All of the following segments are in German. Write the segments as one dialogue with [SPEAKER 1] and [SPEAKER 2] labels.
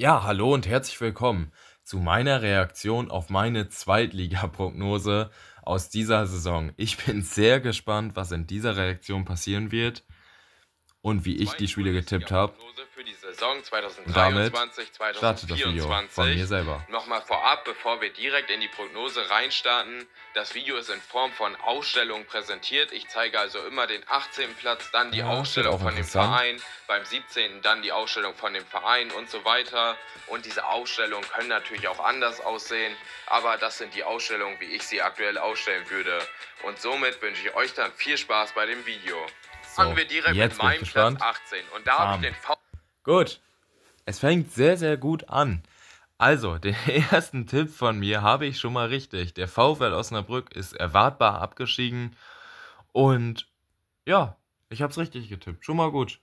[SPEAKER 1] Ja, hallo und herzlich willkommen zu meiner Reaktion auf meine Zweitligaprognose aus dieser Saison. Ich bin sehr gespannt, was in dieser Reaktion passieren wird und wie ich die
[SPEAKER 2] Zweiten
[SPEAKER 1] Spiele getippt habe.
[SPEAKER 2] Bundesliga-Prognose für die Saison
[SPEAKER 1] Und damit
[SPEAKER 2] 2023,
[SPEAKER 1] startet das Video von mir
[SPEAKER 2] 2024.
[SPEAKER 1] selber.
[SPEAKER 2] Nochmal vorab, bevor wir direkt in die Prognose reinstarten. Das Video ist in Form von Ausstellungen präsentiert. Ich zeige also immer den 18. Platz, dann die
[SPEAKER 1] Ja, das wird
[SPEAKER 2] Ausstellung
[SPEAKER 1] auch
[SPEAKER 2] von dem
[SPEAKER 1] interessant.
[SPEAKER 2] Verein, beim 17. dann die Ausstellung von dem Verein und so weiter. Und diese Ausstellungen können natürlich auch anders aussehen, aber das sind die Ausstellungen, wie ich sie aktuell ausstellen würde. Und somit wünsche ich euch dann viel Spaß bei dem Video.
[SPEAKER 1] So,
[SPEAKER 2] Fangen wir direkt
[SPEAKER 1] jetzt
[SPEAKER 2] mit
[SPEAKER 1] bin ich
[SPEAKER 2] meinem
[SPEAKER 1] gespannt.
[SPEAKER 2] Platz 18. Und da habe ich
[SPEAKER 1] Bam.
[SPEAKER 2] den V.
[SPEAKER 1] Gut, es fängt sehr, sehr gut an. Also, den ersten Tipp von mir habe ich schon mal richtig. Der VfL Osnabrück ist erwartbar abgestiegen und ja, ich habe es richtig getippt. Schon mal gut.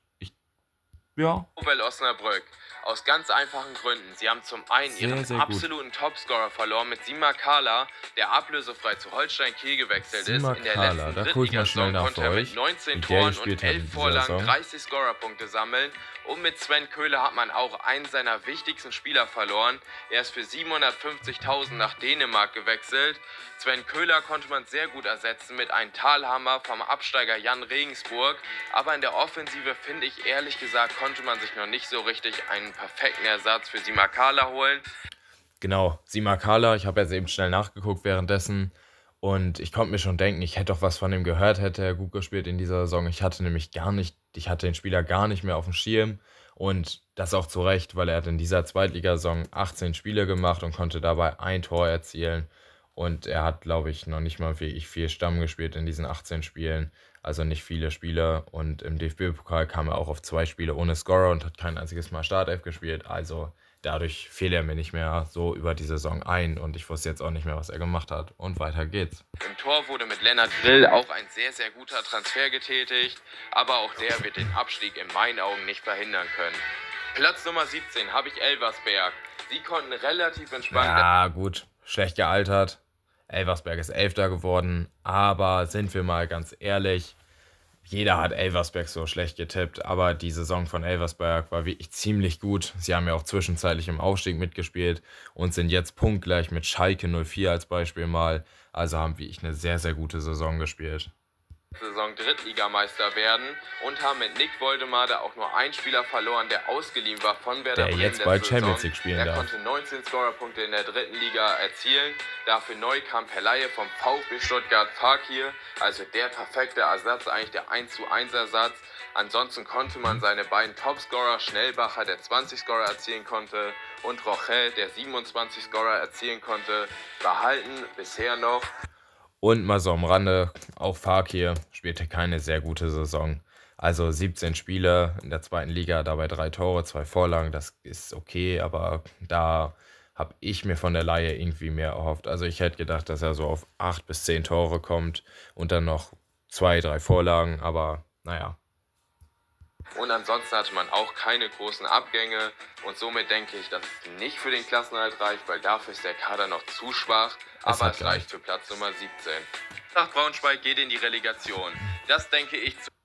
[SPEAKER 1] Ja,
[SPEAKER 2] VfL Osnabrück. Aus ganz einfachen Gründen. Sie haben zum einen
[SPEAKER 1] sehr,
[SPEAKER 2] ihren
[SPEAKER 1] sehr gut.
[SPEAKER 2] absoluten Topscorer verloren mit Sima Kala, der ablösefrei zu Holstein Kiel gewechselt
[SPEAKER 1] Sima
[SPEAKER 2] ist. In der
[SPEAKER 1] Kala,
[SPEAKER 2] letzten
[SPEAKER 1] da gucke ich mal schnell
[SPEAKER 2] Drittligasaison
[SPEAKER 1] nach
[SPEAKER 2] konnte
[SPEAKER 1] für
[SPEAKER 2] er
[SPEAKER 1] euch,
[SPEAKER 2] mit 19
[SPEAKER 1] wie der
[SPEAKER 2] Toren und
[SPEAKER 1] gespielt hat in
[SPEAKER 2] 11
[SPEAKER 1] dieser
[SPEAKER 2] Vorlagen
[SPEAKER 1] Saison.
[SPEAKER 2] 30 Scorerpunkte sammeln. Und mit Sven Köhler hat man auch einen seiner wichtigsten Spieler verloren. Er ist für 750.000 nach Dänemark gewechselt. Sven Köhler konnte man sehr gut ersetzen mit einem Talhammer vom Absteiger Jan Regensburg. Aber in der Offensive, finde ich ehrlich gesagt, konnte man sich noch nicht so richtig einen perfekten Ersatz für Sima Kala holen.
[SPEAKER 1] Genau, Sima Kala, ich habe jetzt eben schnell nachgeguckt währenddessen und ich konnte mir schon denken, ich hätte doch was von ihm gehört, hätte er gut gespielt in dieser Saison. Ich hatte den Spieler gar nicht mehr auf dem Schirm und das auch zu Recht, weil er hat in dieser Zweitligasaison 18 Spiele gemacht und konnte dabei ein Tor erzielen. Und er hat, glaube ich, noch nicht mal wie ich viel Stamm gespielt in diesen 18 Spielen. Also nicht viele Spiele. Und im DFB-Pokal kam er auch auf 2 Spiele ohne Scorer und hat kein einziges Mal Startelf gespielt. Also dadurch fiel er mir nicht mehr so über die Saison ein und ich wusste jetzt auch nicht mehr, was er gemacht hat. Und weiter geht's.
[SPEAKER 2] Im Tor wurde mit Lennart Grill auch ein sehr, sehr guter Transfer getätigt, aber auch der wird den Abstieg in meinen Augen nicht verhindern können. Platz Nummer 17 habe ich Elversberg. Sie konnten relativ entspannt...
[SPEAKER 1] Ja, gut, schlecht gealtert. Elversberg ist Elfter geworden, aber sind wir mal ganz ehrlich, jeder hat Elversberg so schlecht getippt, aber die Saison von Elversberg war wirklich ziemlich gut. Sie haben ja auch zwischenzeitlich im Aufstieg mitgespielt und sind jetzt punktgleich mit Schalke 04 als Beispiel mal. Also haben wirklich eine sehr, sehr gute Saison gespielt.
[SPEAKER 2] Saison Drittligameister werden und haben mit Nick Woldemade auch nur einen Spieler verloren, der ausgeliehen war von Werder
[SPEAKER 1] Der
[SPEAKER 2] Bremen
[SPEAKER 1] jetzt bald
[SPEAKER 2] letzte
[SPEAKER 1] Champions
[SPEAKER 2] Saison.
[SPEAKER 1] League spielen
[SPEAKER 2] Er
[SPEAKER 1] darf.
[SPEAKER 2] konnte 19 Scorerpunkte in der dritten Liga erzielen. Dafür neu kam per Leihe vom VfB Stuttgart Fakir, also der perfekte Ersatz, eigentlich der 1:1 Ersatz. Ansonsten konnte man seine beiden Topscorer, Schnellbacher, der 20 Scorer erzielen konnte, und Rochel, der 27 Scorer erzielen konnte, behalten bisher noch.
[SPEAKER 1] Und mal so am Rande, auch Fakir spielte keine sehr gute Saison. Also 17 Spiele in der zweiten Liga, dabei 3 Tore, 2 Vorlagen, das ist okay, aber da habe ich mir von der Leihe irgendwie mehr erhofft. Also ich hätte gedacht, dass er so auf 8 bis 10 Tore kommt und dann noch 2, 3 Vorlagen, aber naja.
[SPEAKER 2] Und ansonsten hatte man auch keine großen Abgänge und somit denke ich, dass es nicht für den Klassenerhalt reicht, weil dafür ist der Kader noch zu schwach, aber
[SPEAKER 1] hat
[SPEAKER 2] es reicht für Platz Nummer 17. Nach Braunschweig geht in die Relegation. Das denke ich zu...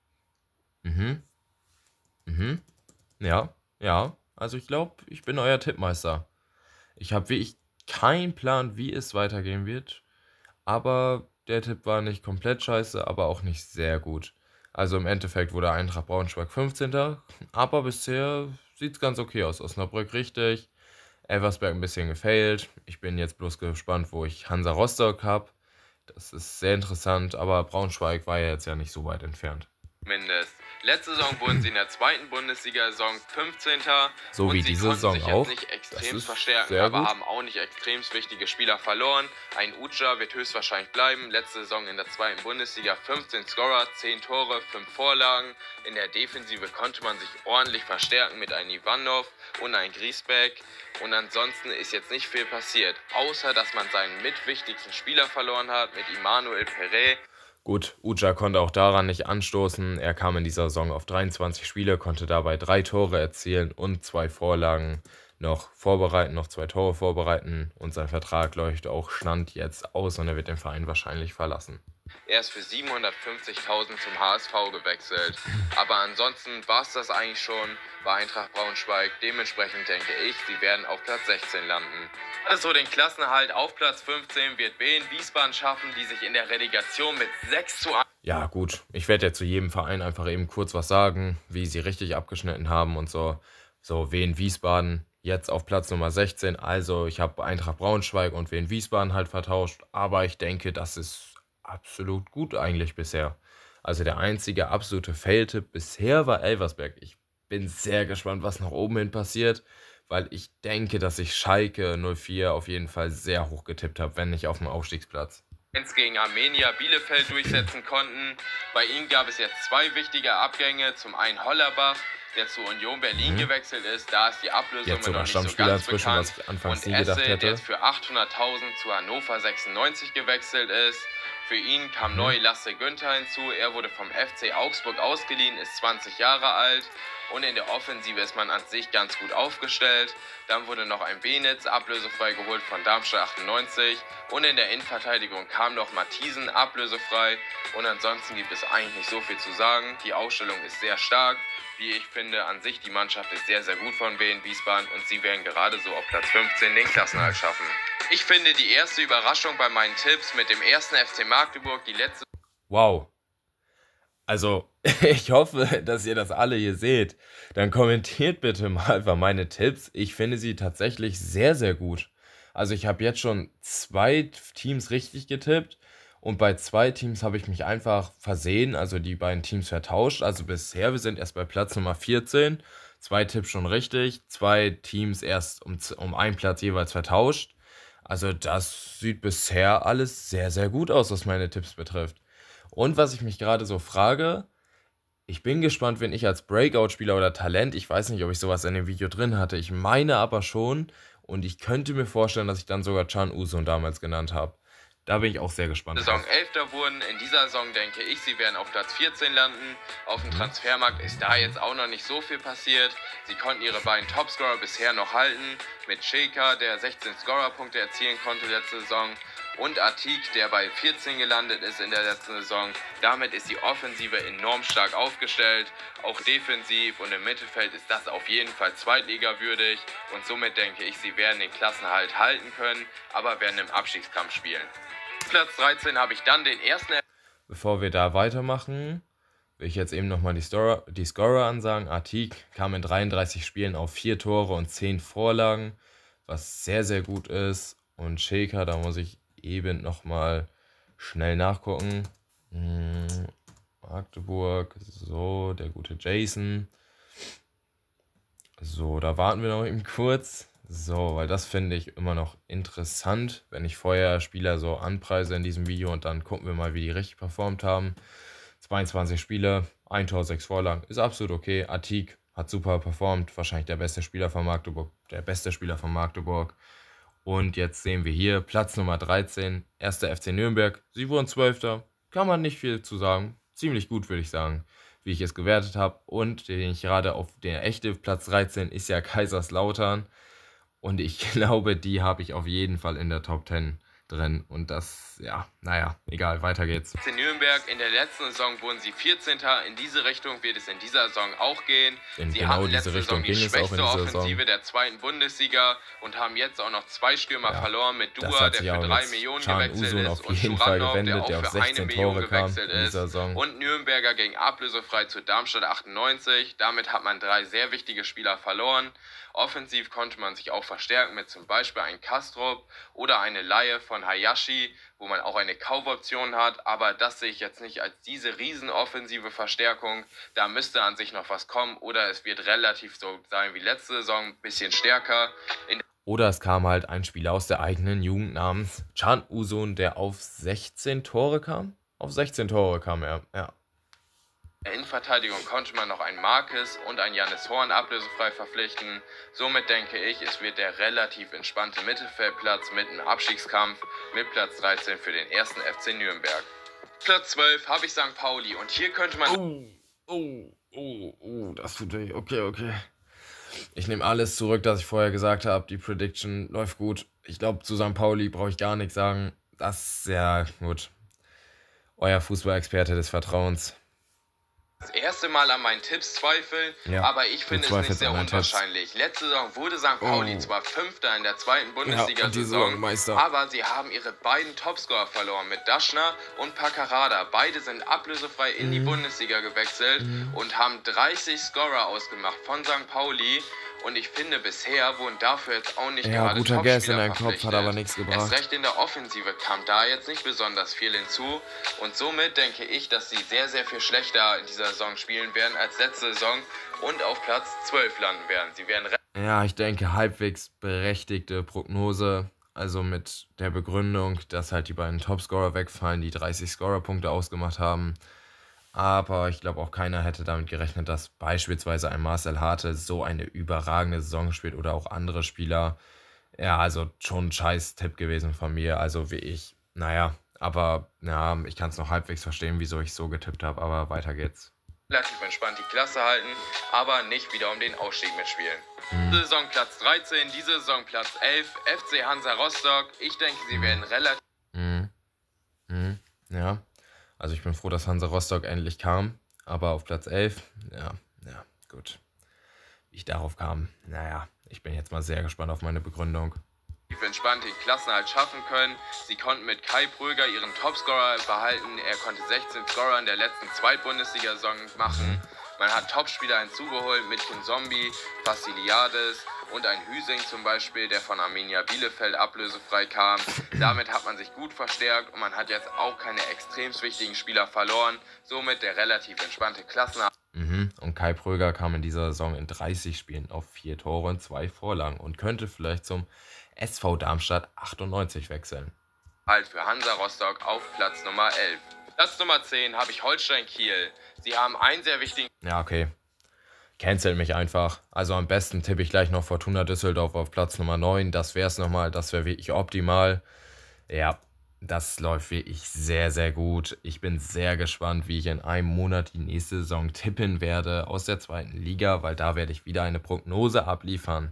[SPEAKER 1] Ja. Also ich glaube, ich bin euer Tippmeister. Ich habe wirklich keinen Plan, wie es weitergehen wird, aber der Tipp war nicht komplett scheiße, aber auch nicht sehr gut. Also im Endeffekt wurde Eintracht Braunschweig 15. Aber bisher sieht es ganz okay aus. Osnabrück richtig, Elversberg ein bisschen gefailt. Ich bin jetzt bloß gespannt, wo ich Hansa Rostock habe. Das ist sehr interessant, aber Braunschweig war ja jetzt ja nicht so weit entfernt.
[SPEAKER 2] Mindest. Letzte Saison wurden sie in der zweiten Bundesliga-Saison 15.
[SPEAKER 1] So
[SPEAKER 2] und
[SPEAKER 1] wie
[SPEAKER 2] sie
[SPEAKER 1] diese
[SPEAKER 2] konnten
[SPEAKER 1] Saison
[SPEAKER 2] sich
[SPEAKER 1] auch.
[SPEAKER 2] jetzt nicht
[SPEAKER 1] Das
[SPEAKER 2] extrem
[SPEAKER 1] ist
[SPEAKER 2] verstärken,
[SPEAKER 1] sehr
[SPEAKER 2] aber
[SPEAKER 1] gut.
[SPEAKER 2] haben auch nicht extrem wichtige Spieler verloren. Ein Uca wird höchstwahrscheinlich bleiben. Letzte Saison in der zweiten Bundesliga 15 Scorer, 10 Tore, 5 Vorlagen. In der Defensive konnte man sich ordentlich verstärken mit einem Ivanov und einem Griesbeck. Und ansonsten ist jetzt nicht viel passiert, außer dass man seinen mitwichtigsten Spieler verloren hat mit Emmanuel Perret.
[SPEAKER 1] Gut, Uca konnte auch daran nicht anstoßen. Er kam in dieser Saison auf 23 Spiele, konnte dabei 3 Tore erzielen und 2 Vorlagen noch 2 Tore vorbereiten. Und sein Vertrag läuft auch Stand jetzt aus und er wird den Verein wahrscheinlich verlassen.
[SPEAKER 2] Er ist für 750.000 zum HSV gewechselt. Aber ansonsten war es das eigentlich schon bei Eintracht Braunschweig. Dementsprechend denke ich, sie werden auf Platz 16 landen. Also den Klassenerhalt auf Platz 15 wird Wien Wiesbaden schaffen, die sich in der Relegation mit 6:1.
[SPEAKER 1] Ja, gut. Ich werde ja zu jedem Verein einfach eben kurz was sagen, wie sie richtig abgeschnitten haben und so. So, Wien Wiesbaden jetzt auf Platz Nummer 16. Also, ich habe Eintracht Braunschweig und Wien Wiesbaden halt vertauscht. Aber ich denke, das ist absolut gut eigentlich bisher. Also, der einzige absolute Fail-Tipp bisher war Elversberg. Ich bin sehr gespannt, was nach oben hin passiert, weil ich denke, dass ich Schalke 04 auf jeden Fall sehr hoch getippt habe, wenn nicht auf dem Aufstiegsplatz.
[SPEAKER 2] Gegen Arminia Bielefeld durchsetzen konnten. Bei ihnen gab es jetzt zwei wichtige Abgänge. Zum einen Hollerbach, der zu Union Berlin gewechselt ist. Da ist die Ablösung
[SPEAKER 1] Jetzt
[SPEAKER 2] noch
[SPEAKER 1] sogar
[SPEAKER 2] nicht so
[SPEAKER 1] Stammspieler
[SPEAKER 2] ganz
[SPEAKER 1] inzwischen,
[SPEAKER 2] bekannt.
[SPEAKER 1] was ich anfangs
[SPEAKER 2] Und
[SPEAKER 1] nie gedacht
[SPEAKER 2] Esse, der
[SPEAKER 1] hätte.
[SPEAKER 2] jetzt für 800.000 zu Hannover 96 gewechselt ist. Für ihn kam neu Lasse Günther hinzu. Er wurde vom FC Augsburg ausgeliehen, ist 20 Jahre alt. Und in der Offensive ist man an sich ganz gut aufgestellt. Dann wurde noch ein Benitz ablösefrei geholt von Darmstadt 98. Und in der Innenverteidigung kam noch Matthiesen ablösefrei. Und ansonsten gibt es eigentlich nicht so viel zu sagen. Die Aufstellung ist sehr stark. Wie ich finde, an sich die Mannschaft ist sehr, sehr gut von Wien Wiesbaden. Und sie werden gerade so auf Platz 15 den Klassenerhalt schaffen. Ich finde die erste Überraschung bei meinen Tipps mit dem ersten FC Magdeburg, die letzte...
[SPEAKER 1] Wow. Also, ich hoffe, dass ihr das alle hier seht. Dann kommentiert bitte mal einfach meine Tipps. Ich finde sie tatsächlich sehr, sehr gut. Also, ich habe jetzt schon 2 Teams richtig getippt und bei 2 Teams habe ich mich einfach versehen, also die beiden Teams vertauscht. Also bisher, wir sind erst bei Platz Nummer 14. 2 Tipps schon richtig, 2 Teams erst um einen Platz jeweils vertauscht. Also, das sieht bisher alles sehr, sehr gut aus, was meine Tipps betrifft. Und was ich mich gerade so frage, ich bin gespannt, wenn ich als Breakout-Spieler oder Talent, ich weiß nicht, ob ich sowas in dem Video drin hatte, ich meine aber schon und ich könnte mir vorstellen, dass ich dann sogar Can Uzun damals genannt habe. Da bin ich auch sehr gespannt
[SPEAKER 2] Saison
[SPEAKER 1] drauf.
[SPEAKER 2] 11. wurden. In dieser Saison denke ich, sie werden auf Platz 14 landen. Auf dem Transfermarkt ist da jetzt auch noch nicht so viel passiert. Sie konnten ihre beiden Topscorer bisher noch halten. Mit Şeker, der 16 Scorerpunkte erzielen konnte letzte Saison. Und Atik, der bei 14 gelandet ist in der letzten Saison. Damit ist die Offensive enorm stark aufgestellt. Auch defensiv und im Mittelfeld ist das auf jeden Fall zweitligawürdig. Und somit denke ich, sie werden den Klassenerhalt halten können, aber werden im Abstiegskampf spielen. Platz 13 habe ich dann den ersten...
[SPEAKER 1] Bevor wir da weitermachen, will ich jetzt eben nochmal die Scorer ansagen. Atik kam in 33 Spielen auf 4 Tore und 10 Vorlagen, was sehr, sehr gut ist. Und Şeker, da muss ich eben nochmal schnell nachgucken. Magdeburg, so, der gute Jason. So, da warten wir noch eben kurz. So, weil das finde ich immer noch interessant, wenn ich vorher Spieler so anpreise in diesem Video und dann gucken wir mal, wie die richtig performt haben. 22 Spiele, 1 Tor, 6 Vorlagen, ist absolut okay. Atik hat super performt, wahrscheinlich der beste Spieler von Magdeburg, Und jetzt sehen wir hier Platz Nummer 13, 1. FC Nürnberg. Sie wurden 12. Kann man nicht viel zu sagen. Ziemlich gut, würde ich sagen, wie ich es gewertet habe. Und den ich gerade auf der echte Platz 13 ist ja Kaiserslautern. Und ich glaube, die habe ich auf jeden Fall in der Top 10 drin. Und das, ja, naja, egal, weiter geht's.
[SPEAKER 2] In Nürnberg in der letzten Saison wurden sie 14. In diese Richtung wird es in dieser Saison auch gehen.
[SPEAKER 1] In
[SPEAKER 2] Sie
[SPEAKER 1] genau
[SPEAKER 2] hatten
[SPEAKER 1] diese
[SPEAKER 2] letzte
[SPEAKER 1] Richtung
[SPEAKER 2] Saison die
[SPEAKER 1] ging es auch in
[SPEAKER 2] schwächste
[SPEAKER 1] dieser
[SPEAKER 2] Offensive
[SPEAKER 1] Saison.
[SPEAKER 2] der zweiten Bundesliga und haben jetzt auch noch 2 Stürmer
[SPEAKER 1] Ja,
[SPEAKER 2] verloren mit
[SPEAKER 1] das
[SPEAKER 2] Dua,
[SPEAKER 1] hat
[SPEAKER 2] der
[SPEAKER 1] sich
[SPEAKER 2] für
[SPEAKER 1] auch
[SPEAKER 2] 3
[SPEAKER 1] jetzt
[SPEAKER 2] Millionen
[SPEAKER 1] Can
[SPEAKER 2] gewechselt
[SPEAKER 1] Uzun
[SPEAKER 2] ist,
[SPEAKER 1] auf
[SPEAKER 2] und
[SPEAKER 1] jeden Fall
[SPEAKER 2] Schuranov, der
[SPEAKER 1] gewendet, der
[SPEAKER 2] auch
[SPEAKER 1] auf
[SPEAKER 2] für 1
[SPEAKER 1] 16
[SPEAKER 2] Million
[SPEAKER 1] Tore kam
[SPEAKER 2] gewechselt
[SPEAKER 1] in
[SPEAKER 2] ist.
[SPEAKER 1] dieser Saison.
[SPEAKER 2] Und Nürnberger ging ablösefrei zu Darmstadt 98. Damit hat man 3 sehr wichtige Spieler verloren. Offensiv konnte man sich auch verstärken mit zum Beispiel einem Kastrop oder eine Leihe von Hayashi, wo man auch eine Kaufoption hat, aber das sehe ich jetzt nicht als diese riesenoffensive Verstärkung. Da müsste an sich noch was kommen oder es wird relativ so sein wie letzte Saison, ein bisschen stärker.
[SPEAKER 1] Oder es kam halt ein Spieler aus der eigenen Jugend namens Can Uzun, der auf 16 Tore kam. Auf 16 Tore kam er, ja.
[SPEAKER 2] In der Innenverteidigung konnte man noch einen Marquez und einen Jannis Horn ablösefrei verpflichten. Somit denke ich, es wird der relativ entspannte Mittelfeldplatz mit einem Abstiegskampf mit Platz 13 für den ersten FC Nürnberg. Platz 12 habe ich St. Pauli und hier könnte man...
[SPEAKER 1] Das tut weh. Okay. Ich nehme alles zurück, das ich vorher gesagt habe. Die Prediction läuft gut. Ich glaube, zu St. Pauli brauche ich gar nichts sagen. Das ist sehr gut. euer Fußballexperte des Vertrauens.
[SPEAKER 2] Das erste Mal an meinen Tipps zweifeln,
[SPEAKER 1] Ja,
[SPEAKER 2] aber ich
[SPEAKER 1] du
[SPEAKER 2] finde es
[SPEAKER 1] zweifelst
[SPEAKER 2] nicht sehr
[SPEAKER 1] an meinen Tipps.
[SPEAKER 2] unwahrscheinlich. Letzte Saison wurde St. Pauli zwar Fünfter in der zweiten
[SPEAKER 1] und diese Saison
[SPEAKER 2] Bundesliga-Saison,
[SPEAKER 1] Meister.
[SPEAKER 2] aber sie haben ihre beiden Topscorer verloren mit Daschner und Paccarada. Beide sind ablösefrei in die Bundesliga gewechselt und haben 30 Scorer ausgemacht von St. Pauli. Und ich finde, bisher wurden dafür jetzt auch nicht
[SPEAKER 1] Ja,
[SPEAKER 2] gerade
[SPEAKER 1] guter Guess in
[SPEAKER 2] Topspieler
[SPEAKER 1] deinem Kopf, hat
[SPEAKER 2] verpflichtet.
[SPEAKER 1] aber nichts
[SPEAKER 2] Erst
[SPEAKER 1] gebracht.
[SPEAKER 2] recht in der Offensive kam da jetzt nicht besonders viel hinzu. Und somit denke ich, dass sie sehr, sehr viel schlechter in dieser Saison spielen werden als letzte Saison und auf Platz 12 landen werden. Sie werden
[SPEAKER 1] Ja, ich denke, halbwegs berechtigte Prognose. Also mit der Begründung, dass halt die beiden Topscorer wegfallen, die 30 Scorerpunkte ausgemacht haben. Aber ich glaube auch keiner hätte damit gerechnet, dass beispielsweise ein Marcel Hartl so eine überragende Saison spielt oder auch andere Spieler. Ja, also schon ein scheiß Tipp gewesen von mir. Also wie ich. Naja, aber ja, ich kann es noch halbwegs verstehen, wieso ich so getippt habe. Aber weiter geht's.
[SPEAKER 2] relativ entspannt die Klasse halten, aber nicht wieder um den Ausstieg mitspielen. Diese Saison Platz 13, diese Saison Platz 11, FC Hansa Rostock. Ich denke, sie werden relativ
[SPEAKER 1] Ja, also ich bin froh, dass Hansa Rostock endlich kam. Aber auf Platz 11, ja, gut. Wie ich darauf kam, naja, ich bin jetzt mal sehr gespannt auf meine Begründung.
[SPEAKER 2] entspannt den Klassenerhalt schaffen können. Sie konnten mit Kai Pröger ihren Topscorer behalten. Er konnte 16 Scorer in der letzten Zweitbundesliga-Saison machen. Man hat Topspieler hinzugeholt mit Zombie, Vassiliades und ein Hüsing zum Beispiel, der von Arminia Bielefeld ablösefrei kam. Damit hat man sich gut verstärkt und man hat jetzt auch keine extrem wichtigen Spieler verloren. Somit der relativ entspannte Klassenerhalt.
[SPEAKER 1] Und Kai Pröger kam in dieser Saison in 30 Spielen auf 4 Tore und 2 Vorlagen und könnte vielleicht zum SV Darmstadt 98 wechseln.
[SPEAKER 2] Halt für Hansa Rostock auf Platz Nummer 11. Platz Nummer 10 habe ich Holstein Kiel. Sie haben einen sehr wichtigen
[SPEAKER 1] Ja, okay. Cancel mich einfach. Also am besten tippe ich gleich noch Fortuna Düsseldorf auf Platz Nummer 9. Das wäre es nochmal. Das wäre wirklich optimal. Ja, das läuft wirklich sehr, sehr gut. Ich bin sehr gespannt, wie ich in einem Monat die nächste Saison tippen werde aus der zweiten Liga, weil da werde ich wieder eine Prognose abliefern.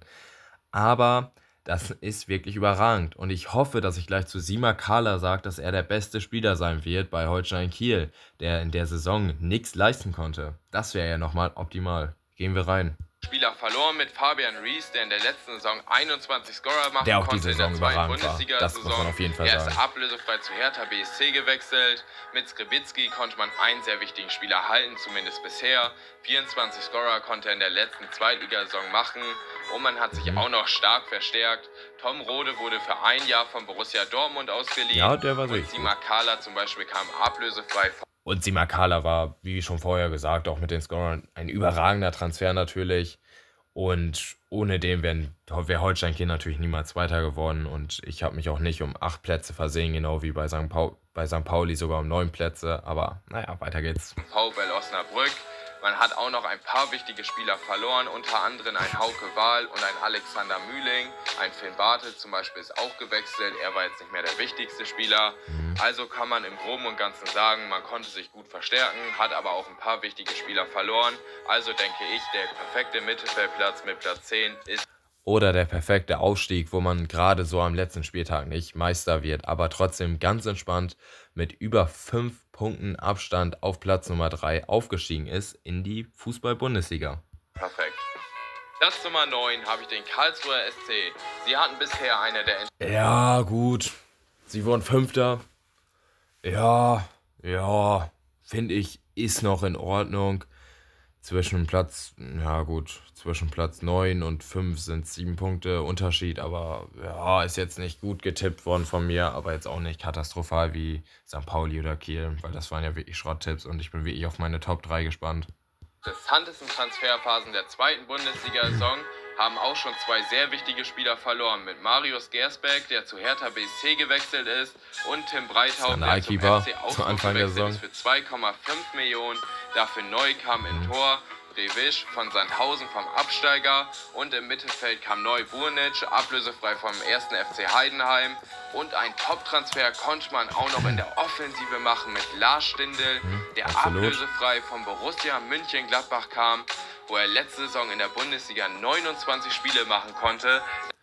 [SPEAKER 1] Aber das ist wirklich überragend. Und ich hoffe, dass ich gleich zu Sima Kala sage, dass er der beste Spieler sein wird bei Holstein Kiel, der in der Saison nichts leisten konnte. Das wäre ja nochmal optimal. Gehen wir rein.
[SPEAKER 2] Spieler verloren mit Fabian Ries, der in der letzten Saison 21 Scorer machen
[SPEAKER 1] Der auch
[SPEAKER 2] konnte
[SPEAKER 1] diese
[SPEAKER 2] in der
[SPEAKER 1] Saison
[SPEAKER 2] zweiten
[SPEAKER 1] überragend war. Das muss man auf jeden Fall
[SPEAKER 2] Er
[SPEAKER 1] sagen.
[SPEAKER 2] ist ablösefrei zu Hertha BSC gewechselt. Mit Skribitzky konnte man einen sehr wichtigen Spieler halten, zumindest bisher. 24 Scorer konnte er in der letzten Zweitligasaison machen. Und man hat sich auch noch stark verstärkt. Tom Rode wurde für ein Jahr von Borussia Dortmund ausgeliehen.
[SPEAKER 1] Ja, der war
[SPEAKER 2] und
[SPEAKER 1] richtig
[SPEAKER 2] Sima Kala zum Beispiel kam ablösefrei von
[SPEAKER 1] Und Sima Kala war, wie schon vorher gesagt, auch mit den Scorern ein überragender Transfer natürlich. Und ohne den wäre Holstein Kiel natürlich niemals Zweiter geworden. Und ich habe mich auch nicht um 8 Plätze versehen, genau wie bei St. Pauli sogar um 9 Plätze. Aber naja, weiter geht's.
[SPEAKER 2] VfL Osnabrück. Man hat auch noch ein paar wichtige Spieler verloren, unter anderem ein Hauke Wahl und ein Alexander Mühling. Ein Finn Bartelt zum Beispiel ist auch gewechselt, er war jetzt nicht mehr der wichtigste Spieler. Also kann man im Groben und Ganzen sagen, man konnte sich gut verstärken, hat aber auch ein paar wichtige Spieler verloren. Also denke ich, der perfekte Mittelfeldplatz mit Platz 10 ist
[SPEAKER 1] Oder der perfekte Aufstieg, wo man gerade so am letzten Spieltag nicht Meister wird, aber trotzdem ganz entspannt mit über 5 Punkten Abstand auf Platz Nummer 3 aufgestiegen ist in die Fußball-Bundesliga.
[SPEAKER 2] perfekt. Platz Nummer 9 habe ich den Karlsruher SC. Sie hatten bisher eine der
[SPEAKER 1] Ja, gut. Sie wurden Fünfter. Ja, finde ich, ist noch in Ordnung. Zwischen Platz 9 und 5 sind 7 Punkte Unterschied, aber ja, ist jetzt nicht gut getippt worden von mir, aber jetzt auch nicht katastrophal wie St. Pauli oder Kiel, weil das waren ja wirklich Schrotttipps und ich bin wirklich auf meine Top 3 gespannt.
[SPEAKER 2] interessantesten Transferphasen der zweiten Bundesliga-Saison haben auch schon 2 sehr wichtige Spieler verloren. Mit Marius Gersbeck, der zu Hertha BSC gewechselt ist, und Tim Breithaupt, der zum
[SPEAKER 1] Skandalkeeper
[SPEAKER 2] FC
[SPEAKER 1] zu
[SPEAKER 2] Augsburg
[SPEAKER 1] Anfang der
[SPEAKER 2] gewechselt
[SPEAKER 1] Saison.
[SPEAKER 2] ist für 2,5 Millionen. Dafür neu kam im Tor Revisch von Sandhausen vom Absteiger und im Mittelfeld kam neu Burnic, ablösefrei vom 1. FC Heidenheim. Und ein Top-Transfer konnte man auch noch in der Offensive machen mit Lars Stindl, der
[SPEAKER 1] absolut.
[SPEAKER 2] ablösefrei von Borussia Mönchengladbach kam, wo er letzte Saison in der Bundesliga 29 Spiele machen konnte.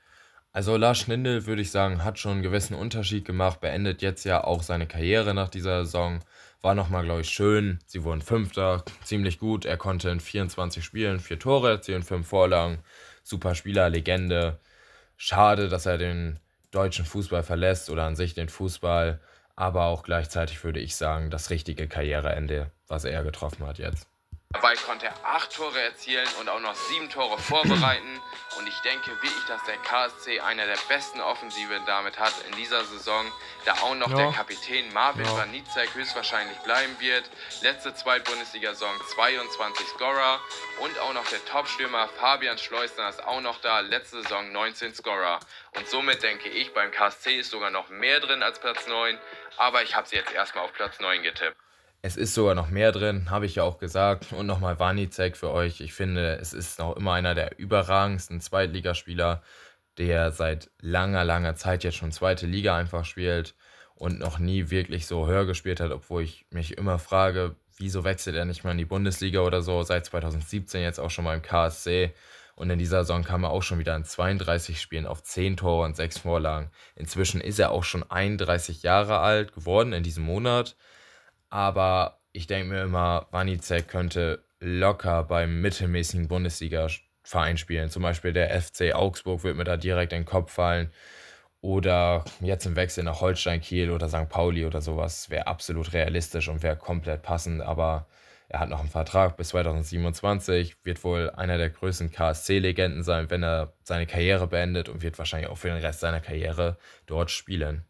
[SPEAKER 1] Also Lars Schnindl, würde ich sagen, hat schon einen gewissen Unterschied gemacht, beendet jetzt ja auch seine Karriere nach dieser Saison. War nochmal, glaube ich, schön. Sie wurden Fünfter, ziemlich gut. Er konnte in 24 Spielen 4 Tore erzielen, 5 Vorlagen. Super Spieler, Legende. Schade, dass er den deutschen Fußball verlässt oder an sich den Fußball. Aber auch gleichzeitig würde ich sagen, das richtige Karriereende, was er getroffen hat jetzt.
[SPEAKER 2] Dabei konnte er 8 Tore erzielen und auch noch 7 Tore vorbereiten. Und ich denke wirklich, dass der KSC einer der besten Offensiven damit hat in dieser Saison, da auch noch der
[SPEAKER 1] Ja,
[SPEAKER 2] Kapitän Marvin
[SPEAKER 1] ja.
[SPEAKER 2] Wanizek höchstwahrscheinlich bleiben wird. Letzte Zweitbundesliga-Saison 22 Scorer und auch noch der Topstürmer Fabian Schleusner ist auch noch da, letzte Saison 19 Scorer. Und somit denke ich, beim KSC ist sogar noch mehr drin als Platz 9, aber ich habe sie jetzt erstmal auf Platz 9 getippt.
[SPEAKER 1] Es ist sogar noch mehr drin, habe ich ja auch gesagt. Und nochmal Wanizek für euch. Ich finde, es ist noch immer einer der überragendsten Zweitligaspieler, der seit langer, langer Zeit jetzt schon zweite Liga einfach spielt und noch nie wirklich so höher gespielt hat, obwohl ich mich immer frage, wieso wechselt er nicht mal in die Bundesliga oder so. Seit 2017 jetzt auch schon mal im KSC. Und in dieser Saison kam er auch schon wieder in 32 Spielen auf 10 Tore und 6 Vorlagen. Inzwischen ist er auch schon 31 Jahre alt geworden in diesem Monat. Aber ich denke mir immer, Wanizek könnte locker beim mittelmäßigen Bundesliga-Verein spielen. Zum Beispiel der FC Augsburg wird mir da direkt in den Kopf fallen. Oder jetzt im Wechsel nach Holstein Kiel oder St. Pauli oder sowas. Wäre absolut realistisch und wäre komplett passend. Aber er hat noch einen Vertrag bis 2027, wird wohl einer der größten KSC-Legenden sein, wenn er seine Karriere beendet und wird wahrscheinlich auch für den Rest seiner Karriere dort spielen.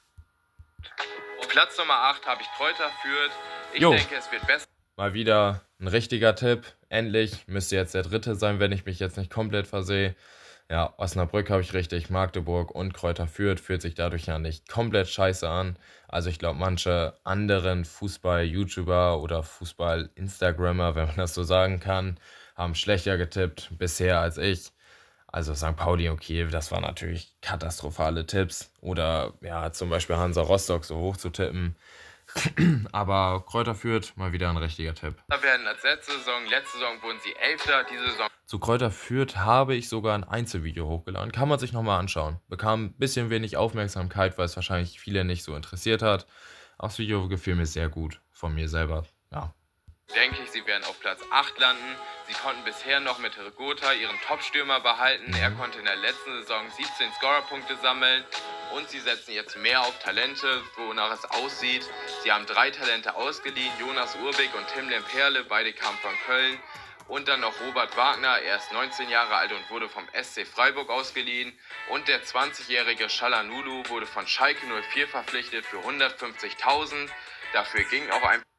[SPEAKER 2] Auf Platz Nummer 8 habe ich Kräuter Fürth. Ich
[SPEAKER 1] Jo,
[SPEAKER 2] denke, es wird besser.
[SPEAKER 1] mal wieder ein richtiger Tipp. Endlich müsste jetzt der dritte sein, wenn ich mich jetzt nicht komplett versehe. Ja, Osnabrück habe ich richtig, Magdeburg und Kräuter Fürth fühlt sich dadurch ja nicht komplett scheiße an. Also ich glaube, manche anderen Fußball-YouTuber oder Fußball-Instagrammer, wenn man das so sagen kann, haben schlechter getippt bisher als ich. Also St. Pauli und Kiel, das waren natürlich katastrophale Tipps. Oder ja, zum Beispiel Hansa Rostock so hoch zu tippen. Aber Kräuter Fürth, mal wieder ein richtiger Tipp.
[SPEAKER 2] Werden als letzte Saison. Letzte Saison wurden sie Elfter, diese Saison
[SPEAKER 1] Zu Kräuter Fürth habe ich sogar ein Einzelvideo hochgeladen. Kann man sich nochmal anschauen. Bekam ein bisschen wenig Aufmerksamkeit, weil es wahrscheinlich viele nicht so interessiert hat. Aber das Video gefiel mir sehr gut von mir selber. Ja.
[SPEAKER 2] denke ich, sie werden auf Platz 8 landen. Sie konnten bisher noch mit Rigota ihren Topstürmer behalten. Er konnte in der letzten Saison 17 Scorerpunkte sammeln. Und sie setzen jetzt mehr auf Talente, wonach es aussieht. Sie haben 3 Talente ausgeliehen, Jonas Urbig und Tim Lemperle, beide kamen von Köln. Und dann noch Robert Wagner, er ist 19 Jahre alt und wurde vom SC Freiburg ausgeliehen. Und der 20-jährige Shalanulu wurde von Schalke 04 verpflichtet für 150.000. Dafür ging auch ein...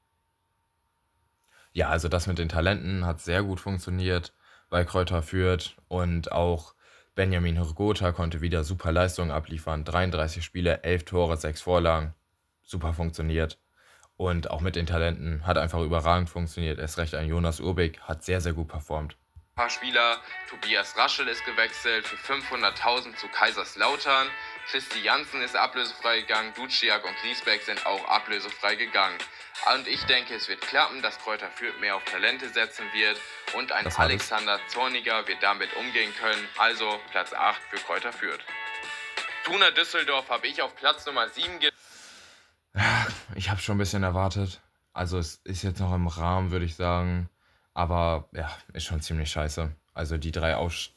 [SPEAKER 1] Ja, also das mit den Talenten hat sehr gut funktioniert bei Kräuter Fürth. Und auch Benjamin Hrgota konnte wieder super Leistungen abliefern. 33 Spiele, 11 Tore, 6 Vorlagen. Super funktioniert. Und auch mit den Talenten hat einfach überragend funktioniert. Erst recht ein Jonas Urbig hat sehr, sehr gut performt.
[SPEAKER 2] Paar Spieler. Tobias Raschel ist gewechselt für 500.000 zu Kaiserslautern. Christi Jansen ist ablösefrei gegangen. Duciak und Griesbeck sind auch ablösefrei gegangen. Und ich denke, es wird klappen, dass Kräuter Fürth mehr auf Talente setzen wird. Und ein
[SPEAKER 1] Das hat es.
[SPEAKER 2] Alexander Zorniger wird damit umgehen können. Also Platz 8 für Kräuter Fürth. Fortuna Düsseldorf habe ich auf Platz Nummer 7
[SPEAKER 1] Ich habe schon ein bisschen erwartet. Also es ist jetzt noch im Rahmen, würde ich sagen. Aber ja, ist schon ziemlich scheiße. Also die drei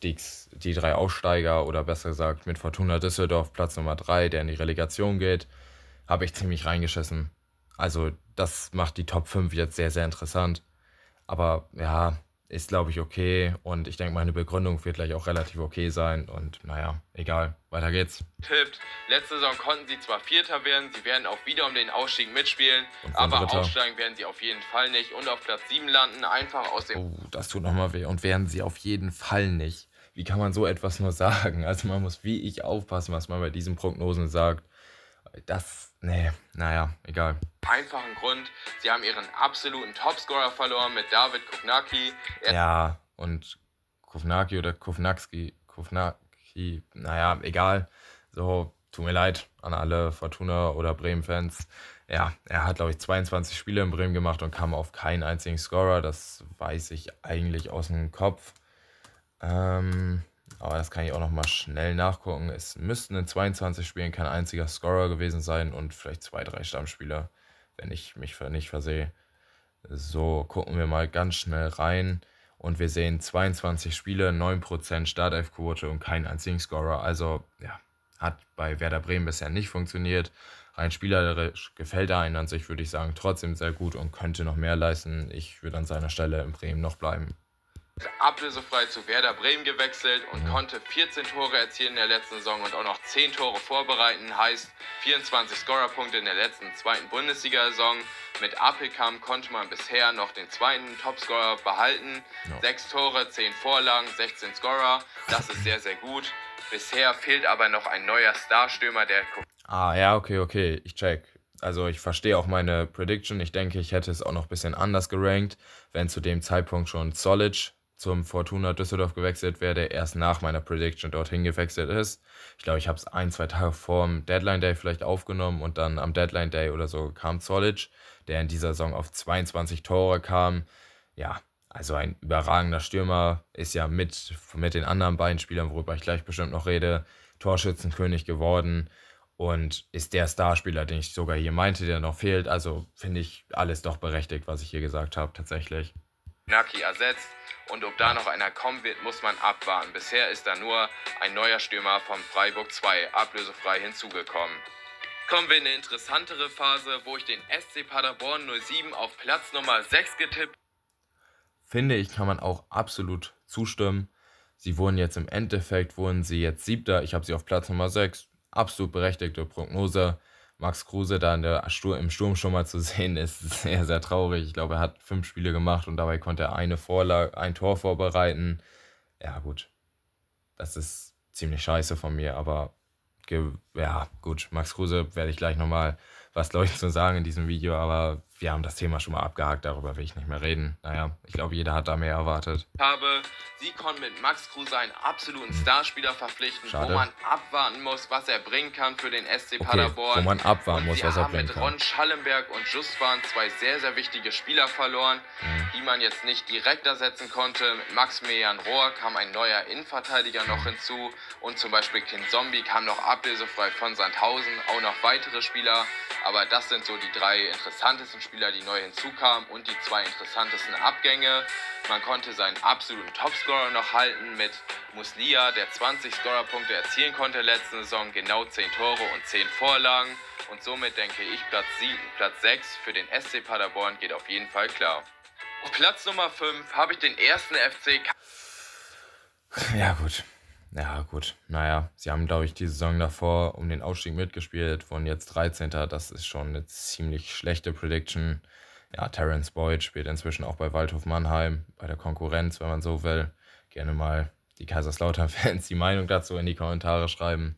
[SPEAKER 1] Aussteiger oder besser gesagt mit Fortuna Düsseldorf Platz Nummer 3, der in die Relegation geht, habe ich ziemlich reingeschissen. Also das macht die Top 5 jetzt sehr, sehr interessant. Aber ja, ist glaube ich okay. Und ich denke, meine Begründung wird gleich auch relativ okay sein. Und naja, egal. Weiter geht's.
[SPEAKER 2] tippt. Letzte Saison konnten sie zwar Vierter werden, sie werden auch wieder um den Ausstieg mitspielen,
[SPEAKER 1] Und
[SPEAKER 2] aber
[SPEAKER 1] Dritter.
[SPEAKER 2] aufsteigen werden sie auf jeden Fall nicht und auf Platz 7 landen, einfach aus dem...
[SPEAKER 1] Oh, das tut nochmal weh. Und werden sie auf jeden Fall nicht. Wie kann man so etwas nur sagen? Also man muss wie ich aufpassen, was man bei diesen Prognosen sagt. Naja, egal.
[SPEAKER 2] einfachen Grund, sie haben ihren absoluten Topscorer verloren mit David Kovnacki.
[SPEAKER 1] Ja, und Kovnacki, naja, egal. So, tut mir leid an alle Fortuna- oder Bremen-Fans. Ja, er hat, glaube ich, 22 Spiele in Bremen gemacht und kam auf keinen einzigen Scorer. Das weiß ich eigentlich aus dem Kopf. Aber das kann ich auch noch mal schnell nachgucken. Es müssten in 22 Spielen kein einziger Scorer gewesen sein und vielleicht 2, 3 Stammspieler, wenn ich mich nicht versehe. So, gucken wir mal ganz schnell rein. Und wir sehen 22 Spiele, 9% Startelfquote und keinen einzigen Scorer. Also, ja, hat bei Werder Bremen bisher nicht funktioniert. Rein spielerisch gefällt er einen an sich, würde ich sagen, trotzdem sehr gut und könnte noch mehr leisten. Ich würde an seiner Stelle in Bremen noch bleiben.
[SPEAKER 2] Ablösefrei zu Werder Bremen gewechselt und konnte 14 Tore erzielen in der letzten Saison und auch noch 10 Tore vorbereiten, heißt 24 Scorerpunkte in der letzten zweiten Bundesliga-Saison. Mit Apelkamp konnte man bisher noch den zweiten Topscorer behalten. 6 Tore, 10 Vorlagen, 16 Scorer, das ist sehr, sehr gut. Bisher fehlt aber noch ein neuer Starstürmer, der...
[SPEAKER 1] Ja, okay, ich check. Also ich verstehe auch meine Prediction. Ich denke, ich hätte es auch noch ein bisschen anders gerankt, wenn zu dem Zeitpunkt schon Solic zum Fortuna Düsseldorf gewechselt wäre, der erst nach meiner Prediction dorthin gewechselt ist. Ich glaube, ich habe es 1, 2 Tage vor dem Deadline Day vielleicht aufgenommen und dann am Deadline Day oder so kam Solic, der in dieser Saison auf 22 Tore kam. Ja, also ein überragender Stürmer, ist ja mit den anderen beiden Spielern, worüber ich gleich bestimmt noch rede, Torschützenkönig geworden und ist der Starspieler, den ich sogar hier meinte, der noch fehlt. Also finde ich alles doch berechtigt, was ich hier gesagt habe, tatsächlich.
[SPEAKER 2] Naki ersetzt und ob da noch einer kommen wird, muss man abwarten. Bisher ist da nur ein neuer Stürmer vom Freiburg 2 ablösefrei hinzugekommen. Kommen wir in eine interessantere Phase, wo ich den SC Paderborn 07 auf Platz Nummer 6 getippt.
[SPEAKER 1] Finde ich, kann man auch absolut zustimmen. Sie wurden jetzt im Endeffekt, jetzt 7. Ich habe sie auf Platz Nummer 6. Absolut berechtigte Prognose. Max Kruse da im Sturm schon mal zu sehen, ist sehr, sehr traurig. Ich glaube, er hat 5 Spiele gemacht und dabei konnte er ein Tor vorbereiten. Ja, gut. Das ist ziemlich scheiße von mir, aber ja, gut. Max Kruse werde ich gleich nochmal was, glaube ich, zu sagen in diesem Video, aber wir haben das Thema schon mal abgehakt, darüber will ich nicht mehr reden. Naja, ich glaube, jeder hat da mehr erwartet.
[SPEAKER 2] Sie konnten mit Max Kruse einen absoluten Starspieler verpflichten,
[SPEAKER 1] Schade.
[SPEAKER 2] Wo man abwarten muss, was er bringen kann für den SC Paderborn.
[SPEAKER 1] Wo man abwarten muss, was er bringen
[SPEAKER 2] kann.
[SPEAKER 1] kann.
[SPEAKER 2] Mit Ron Schallenberg und Justwan 2 sehr, sehr wichtige Spieler verloren, die man jetzt nicht direkt ersetzen konnte. Mit Maximilian Rohr kam ein neuer Innenverteidiger noch hinzu und zum Beispiel Kind Zombie kam noch ablösefrei von Sandhausen, auch noch weitere Spieler. Aber das sind so die 3 interessantesten Spieler, die neu hinzukamen und die 2 interessantesten Abgänge. Man konnte seinen absoluten Topscorer noch halten mit Muslia, der 20 Scorerpunkte erzielen konnte letzte Saison, genau 10 Tore und 10 Vorlagen. Und somit denke ich, Platz 6 für den SC Paderborn geht auf jeden Fall klar. Auf Platz Nummer 5 habe ich den ersten FC...
[SPEAKER 1] Ja, gut. Naja, sie haben, glaube ich, die Saison davor um den Aufstieg mitgespielt, wurden jetzt 13. Das ist schon eine ziemlich schlechte Prediction. Ja, Terence Boyd spielt inzwischen auch bei Waldhof Mannheim, bei der Konkurrenz, wenn man so will. Gerne mal die Kaiserslautern-Fans die Meinung dazu in die Kommentare schreiben.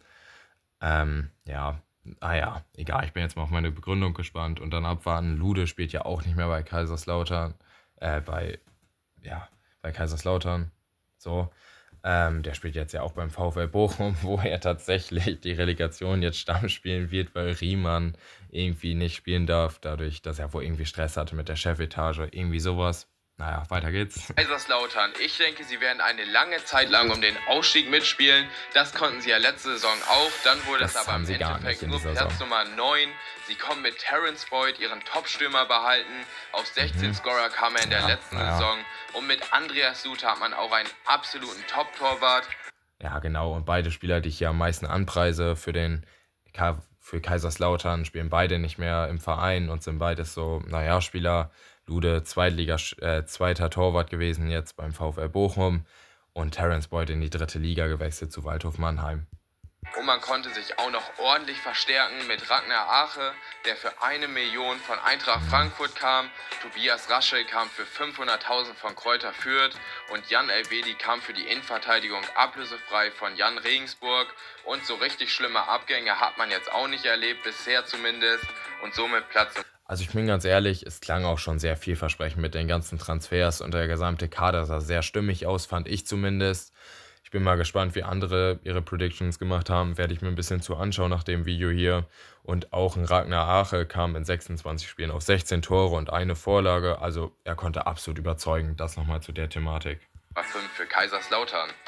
[SPEAKER 1] Egal, ich bin jetzt mal auf meine Begründung gespannt und dann abwarten. Lude spielt ja auch nicht mehr bei Kaiserslautern, bei Kaiserslautern, so. Der spielt jetzt ja auch beim VfL Bochum, wo er tatsächlich die Relegation jetzt Stamm spielen wird, weil Riemann irgendwie nicht spielen darf, dadurch, dass er wohl irgendwie Stress hatte mit der Chefetage, irgendwie sowas. Naja, weiter geht's.
[SPEAKER 2] Kaiserslautern. Ich denke, sie werden eine lange Zeit lang um den Ausstieg mitspielen. Das konnten sie ja letzte Saison auch. Dann wurde es aber im Endeffekt nur Platz Nummer 9. Sie kommen mit Terence Boyd ihren Top-Stürmer behalten. Auf 16 Scorer kam er in der letzten Saison. Und mit Andreas Luther hat man auch einen absoluten Top-Torwart.
[SPEAKER 1] Ja, genau. Und beide Spieler, die ich hier am meisten anpreise für Kaiserslautern, spielen beide nicht mehr im Verein und sind beides so, Spieler. Lude, zweiter Torwart gewesen, jetzt beim VfL Bochum und Terence Boyd in die 3. Liga gewechselt zu Waldhof Mannheim.
[SPEAKER 2] Und man konnte sich auch noch ordentlich verstärken mit Ragnar Ache, der für 1 Million von Eintracht Frankfurt kam. Tobias Raschel kam für 500.000 von Kräuter Fürth und Jan Elvedi kam für die Innenverteidigung ablösefrei von Jan Regensburg. Und so richtig schlimme Abgänge hat man jetzt auch nicht erlebt, bisher zumindest. Und somit Platz.
[SPEAKER 1] Also ich bin ganz ehrlich, es klang auch schon sehr vielversprechend mit den ganzen Transfers und der gesamte Kader sah sehr stimmig aus, fand ich zumindest. Ich bin mal gespannt, wie andere ihre Predictions gemacht haben, werde ich mir ein bisschen zu anschauen nach dem Video hier. Und auch ein Ragnar Ache kam in 26 Spielen auf 16 Tore und 1 Vorlage, also er konnte absolut überzeugen. Das nochmal zu der Thematik.
[SPEAKER 2] 5 für Kaiserslautern.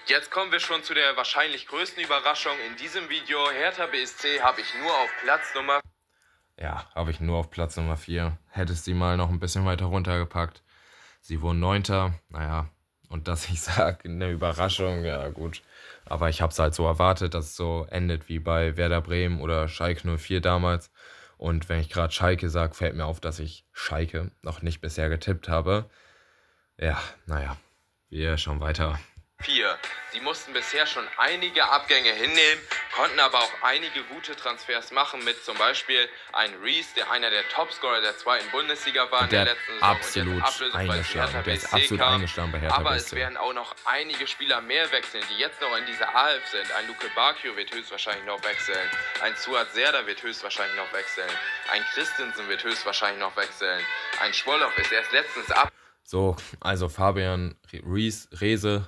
[SPEAKER 2] Jetzt kommen wir schon zu der wahrscheinlich größten Überraschung in diesem Video. Hertha BSC habe ich nur auf Platz Nummer...
[SPEAKER 1] Ja, habe ich nur auf Platz Nummer 4. Hättest sie mal noch ein bisschen weiter runtergepackt. Sie wurden 9. Naja, und dass ich sage, eine Überraschung, ja gut. Aber ich habe es halt so erwartet, dass es so endet wie bei Werder Bremen oder Schalke 04 damals. Und wenn ich gerade Schalke sage, fällt mir auf, dass ich Schalke noch nicht bisher getippt habe. Ja, naja, wir schauen weiter.
[SPEAKER 2] 4. Sie mussten bisher schon einige Abgänge hinnehmen, konnten aber auch einige gute Transfers machen, mit zum Beispiel ein Reese, der einer der Topscorer der 2. Bundesliga war in der letzten Saison
[SPEAKER 1] absolut eingeschlagen. Der ist absolut eingeschlagen bei Hertha BSC.
[SPEAKER 2] Aber es werden auch noch einige Spieler mehr wechseln, die jetzt noch in dieser A11 sind. Ein Luke Bacchio wird höchstwahrscheinlich noch wechseln, ein Suat Serdar wird höchstwahrscheinlich noch wechseln, ein Christensen wird höchstwahrscheinlich noch wechseln, ein Schwollow ist erst letztens
[SPEAKER 1] So, also Fabian Reese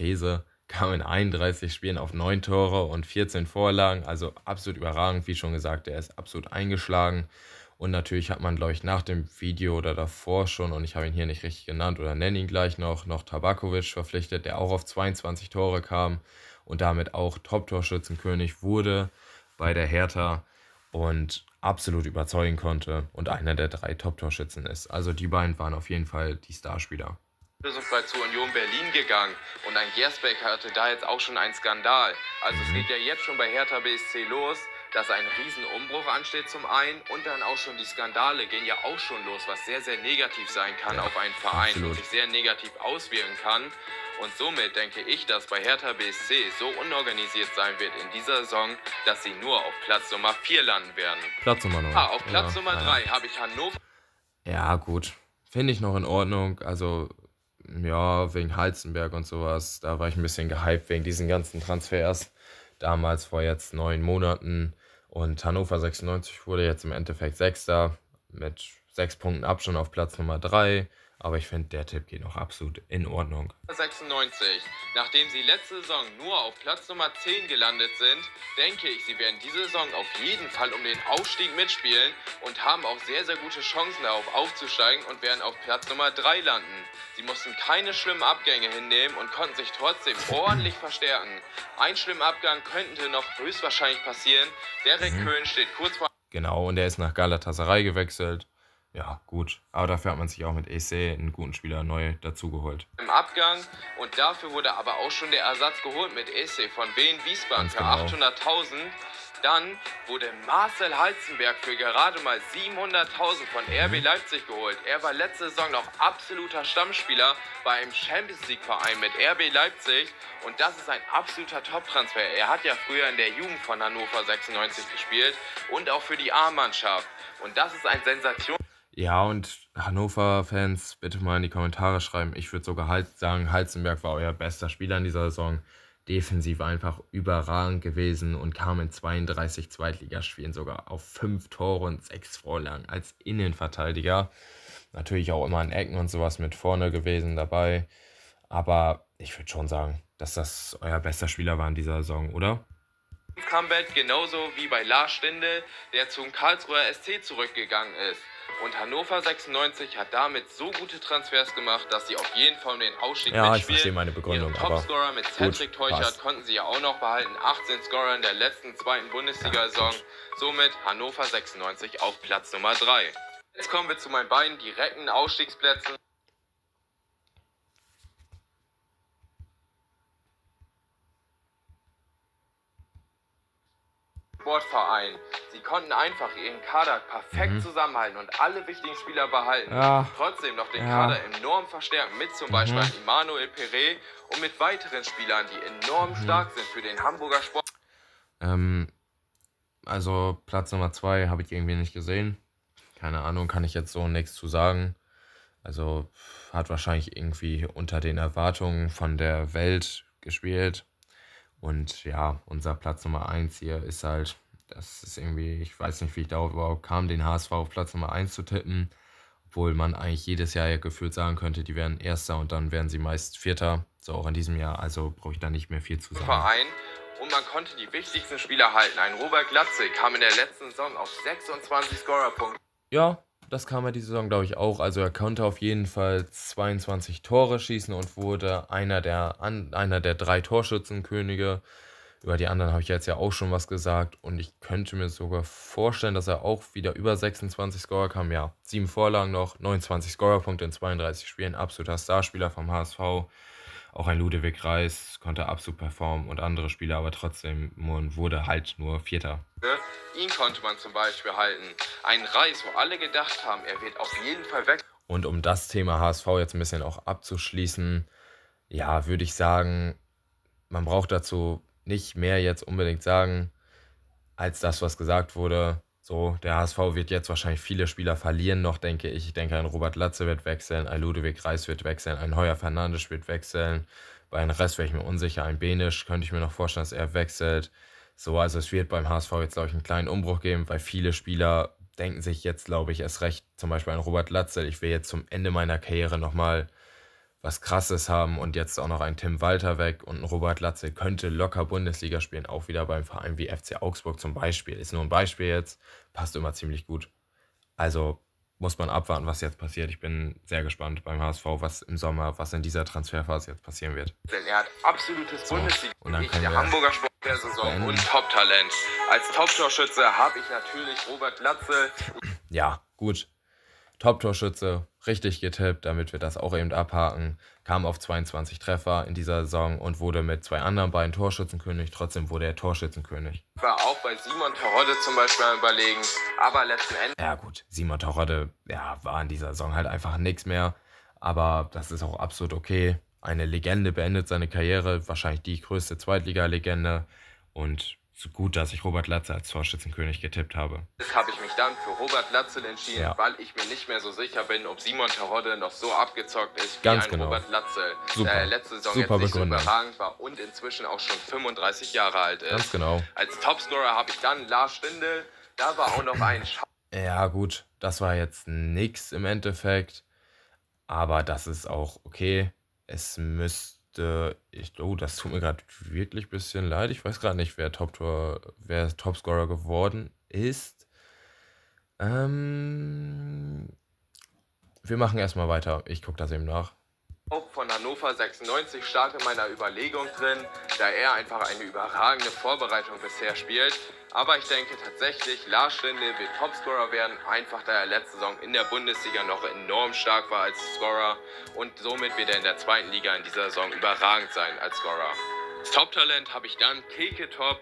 [SPEAKER 1] kam in 31 Spielen auf 9 Tore und 14 Vorlagen, also absolut überragend, wie schon gesagt, er ist absolut eingeschlagen. Und natürlich hat man, glaube ich, nach dem Video oder davor schon, und ich habe ihn hier nicht richtig genannt oder nenne ihn gleich noch Tabakovic verpflichtet, der auch auf 22 Tore kam und damit auch Top-Torschützenkönig wurde bei der Hertha und absolut überzeugen konnte und einer der 3 Top-Torschützen ist. Also die beiden waren auf jeden Fall die Starspieler.
[SPEAKER 2] Ablösefrei zu Union Berlin gegangen und ein Gersbeck hatte da jetzt auch schon einen Skandal. Also es geht ja jetzt schon bei Hertha BSC los, dass ein Riesenumbruch ansteht zum einen und dann auch schon die Skandale gehen ja auch schon los, was sehr, sehr negativ sein kann auf einen Verein und sich sehr negativ auswirken kann. Und somit denke ich, dass bei Hertha BSC so unorganisiert sein wird in dieser Saison, dass sie nur auf Platz Nummer 4 landen werden.
[SPEAKER 1] Platz Nummer 9.
[SPEAKER 2] Auf Platz Nummer 3 habe ich Hannover.
[SPEAKER 1] Ja, gut. Finde ich noch in Ordnung. Also, ja, wegen Halzenberg und sowas. Da war ich ein bisschen gehypt wegen diesen ganzen Transfers. Damals vor jetzt 9 Monaten. Und Hannover 96 wurde jetzt im Endeffekt 6. mit 6 Punkten Abstand auf Platz Nummer 3. Aber ich finde, der Tipp geht noch absolut in Ordnung.
[SPEAKER 2] 96. Nachdem sie letzte Saison nur auf Platz Nummer 10 gelandet sind, denke ich, sie werden diese Saison auf jeden Fall um den Aufstieg mitspielen und haben auch sehr, sehr gute Chancen darauf aufzusteigen und werden auf Platz Nummer 3 landen. Sie mussten keine schlimmen Abgänge hinnehmen und konnten sich trotzdem ordentlich verstärken. Ein schlimmer Abgang könnte noch höchstwahrscheinlich passieren. Derek Köhn steht kurz vor...
[SPEAKER 1] Genau, und er ist nach Galatasaray gewechselt. Ja, gut. Aber dafür hat man sich auch mit EC einen guten Spieler neu dazugeholt.
[SPEAKER 2] Im Abgang und dafür wurde aber auch schon der Ersatz geholt mit EC von Wien Wiesbaden für 800.000. Dann wurde Marcel Halzenberg für gerade mal 700.000 von RB Leipzig geholt. Er war letzte Saison noch absoluter Stammspieler bei einem Champions-League-Verein mit RB Leipzig. Und das ist ein absoluter Top-Transfer. Er hat ja früher in der Jugend von Hannover 96 gespielt und auch für die A-Mannschaft. Und das ist ein Sensation.
[SPEAKER 1] Ja, und Hannover-Fans, bitte mal in die Kommentare schreiben. Ich würde sogar sagen, Halzenberg war euer bester Spieler in dieser Saison. Defensiv einfach überragend gewesen und kam in 32 Zweitligaspielen sogar auf 5 Tore und 6 Vorlagen als Innenverteidiger. Natürlich auch immer an Ecken und sowas mit vorne gewesen dabei. Aber ich würde schon sagen, dass das euer bester Spieler war in dieser Saison, oder?
[SPEAKER 2] Comeback genauso wie bei Lars Stindl, der zum Karlsruher SC zurückgegangen ist. Und Hannover 96 hat damit so gute Transfers gemacht, dass sie auf jeden Fall um den Ausstieg mitspielen.
[SPEAKER 1] Ich verstehe meine Begründung.
[SPEAKER 2] Ihren Topscorer mit Cedric Teuchert konnten sie ja auch noch behalten. 18 Scorer in der letzten 2. Bundesliga-Saison. Somit Hannover 96 auf Platz Nummer 3. Jetzt kommen wir zu meinen beiden direkten Ausstiegsplätzen. Sportverein. Sie konnten einfach ihren Kader perfekt zusammenhalten und alle wichtigen Spieler behalten. Trotzdem noch den Kader enorm verstärken mit zum Beispiel Emmanuel Perret und mit weiteren Spielern, die enorm stark sind für den Hamburger Sport.
[SPEAKER 1] Also Platz Nummer 2 habe ich irgendwie nicht gesehen. Keine Ahnung, kann ich jetzt so nichts zu sagen. Also hat wahrscheinlich irgendwie unter den Erwartungen von der Welt gespielt. Und ja, unser Platz Nummer 1 hier ist halt, das ist irgendwie, ich weiß nicht, wie ich darauf überhaupt kam, den HSV auf Platz Nummer 1 zu tippen. Obwohl man eigentlich jedes Jahr ja gefühlt sagen könnte, die wären Erster und dann wären sie meist Vierter. So auch in diesem Jahr, also brauche ich da nicht mehr viel zu sagen.
[SPEAKER 2] Verein. Und man konnte die wichtigsten Spieler halten. Ein Robert Glatze kam in der letzten Saison auf 26 Scorerpunkte.
[SPEAKER 1] Ja, das kam er diese Saison, glaube ich, auch. Also er konnte auf jeden Fall 22 Tore schießen und wurde einer der 3 Torschützenkönige. Über die anderen habe ich jetzt ja auch schon was gesagt. Und ich könnte mir sogar vorstellen, dass er auch wieder über 26 Scorer kam. Ja, 7 Vorlagen noch, 29 Scorerpunkte in 32 Spielen. Absoluter Starspieler vom HSV. Auch ein Ludwig Reis konnte absolut performen und andere Spieler, aber trotzdem wurde halt nur Vierter.
[SPEAKER 2] Ihn konnte man zum Beispiel halten. Ein Reis, wo alle gedacht haben, er wird auf jeden Fall weg.
[SPEAKER 1] Und um das Thema HSV jetzt ein bisschen auch abzuschließen, ja, würde ich sagen, man braucht dazu nicht mehr jetzt unbedingt sagen, als das, was gesagt wurde. So, der HSV wird jetzt wahrscheinlich viele Spieler verlieren noch, denke ich. Ich denke, ein Robert Latze wird wechseln, ein Ludwig Reis wird wechseln, ein Heuer Fernandes wird wechseln. Bei einem Rest wäre ich mir unsicher. Ein Benisch könnte ich mir noch vorstellen, dass er wechselt. So, also es wird beim HSV jetzt, glaube ich, einen kleinen Umbruch geben, weil viele Spieler denken sich jetzt, glaube ich, erst recht, zum Beispiel ein Robert Latze, ich will jetzt zum Ende meiner Karriere nochmal was Krasses haben und jetzt auch noch ein Tim Walter weg und ein Robert Latze könnte locker Bundesliga spielen, auch wieder beim Verein wie FC Augsburg zum Beispiel. Ist nur ein Beispiel jetzt, passt immer ziemlich gut. Also muss man abwarten, was jetzt passiert. Ich bin sehr gespannt beim HSV, was im Sommer, was in dieser Transferphase jetzt passieren wird.
[SPEAKER 2] Denn er hat absolutes Bundesliga,
[SPEAKER 1] und dann können
[SPEAKER 2] der
[SPEAKER 1] wir
[SPEAKER 2] Hamburger Sport der Saison und Top-Talent. Als Top-Torschütze habe ich natürlich Robert Latze.
[SPEAKER 1] Ja, gut. Top-Torschütze, richtig getippt, damit wir das auch eben abhaken. Kam auf 22 Treffer in dieser Saison und wurde mit 2 anderen beiden Torschützenkönig. Trotzdem wurde er Torschützenkönig.
[SPEAKER 2] War auch bei Simon Terodde zum Beispiel am Überlegen, aber letzten Endes...
[SPEAKER 1] Ja gut, Simon Terodde, ja, war in dieser Saison halt einfach nichts mehr. Aber das ist auch absolut okay. Eine Legende beendet seine Karriere, wahrscheinlich die größte Zweitliga-Legende. Und so gut, dass ich Robert Latze als Torschützenkönig getippt habe.
[SPEAKER 2] Das habe ich mich dann für Robert Latze entschieden, weil ich mir nicht mehr so sicher bin, ob Simon Terodde noch so abgezockt ist wie
[SPEAKER 1] Ganz
[SPEAKER 2] ein
[SPEAKER 1] genau.
[SPEAKER 2] Robert Latze,
[SPEAKER 1] Super.
[SPEAKER 2] der letzte Saison
[SPEAKER 1] Super
[SPEAKER 2] jetzt nicht so
[SPEAKER 1] begründet.
[SPEAKER 2] überragend war und inzwischen auch schon 35 Jahre alt ist.
[SPEAKER 1] Ganz genau.
[SPEAKER 2] Als Topscorer habe ich dann Lars Stindl, da war auch noch ein
[SPEAKER 1] Ja gut, das war jetzt nix im Endeffekt, aber das ist auch okay. Es müsste, das tut mir gerade wirklich ein bisschen leid. Ich weiß gerade nicht, wer Topscorer geworden ist. Wir machen erstmal weiter. Ich gucke das eben nach.
[SPEAKER 2] von Hannover 96 stark in meiner Überlegung drin, da er einfach eine überragende Vorbereitung bisher spielt. Aber ich denke tatsächlich, Lars Stindl wird Topscorer werden, einfach da er letzte Saison in der Bundesliga noch enorm stark war als Scorer und somit wird er in der zweiten Liga in dieser Saison überragend sein als Scorer. Als Top-Talent habe ich dann Keke Top.